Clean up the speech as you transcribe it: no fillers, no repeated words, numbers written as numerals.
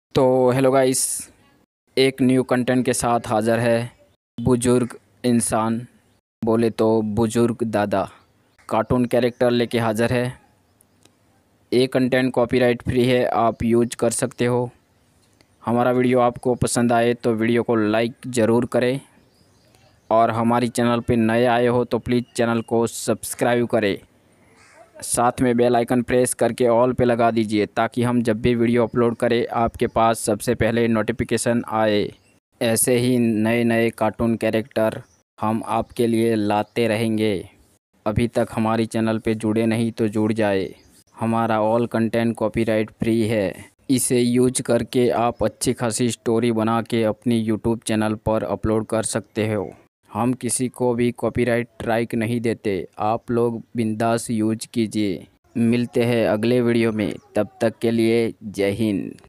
तो hello guys, एक new content के साथ हाज़र है बुजुर्ग इंसान, बोले तो बुजुर्ग दादा कार्टून कैरेक्टर लेके हाज़र है। ये कंटेंट कॉपीराइट फ्री है, आप यूज कर सकते हो। हमारा वीडियो आपको पसंद आए तो वीडियो को लाइक ज़रूर करें और हमारी चैनल पे नए आए हो तो प्लीज़ चैनल को सब्सक्राइब करें। साथ में बेल आइकन प्रेस करके ऑल पे लगा दीजिए ताकि हम जब भी वीडियो अपलोड करें आपके पास सबसे पहले नोटिफिकेशन आए। ऐसे ही नए नए कार्टून कैरेक्टर हम आपके लिए लाते रहेंगे। अभी तक हमारी चैनल पे जुड़े नहीं तो जुड़ जाए। हमारा ऑल कंटेंट कॉपीराइट फ्री है। इसे यूज करके आप अच्छी खासी स्टोरी बना के अपनी यूट्यूब चैनल पर अपलोड कर सकते हो। हम किसी को भी कॉपीराइट स्ट्राइक नहीं देते, आप लोग बिंदास यूज कीजिए। मिलते हैं अगले वीडियो में, तब तक के लिए जय हिंद।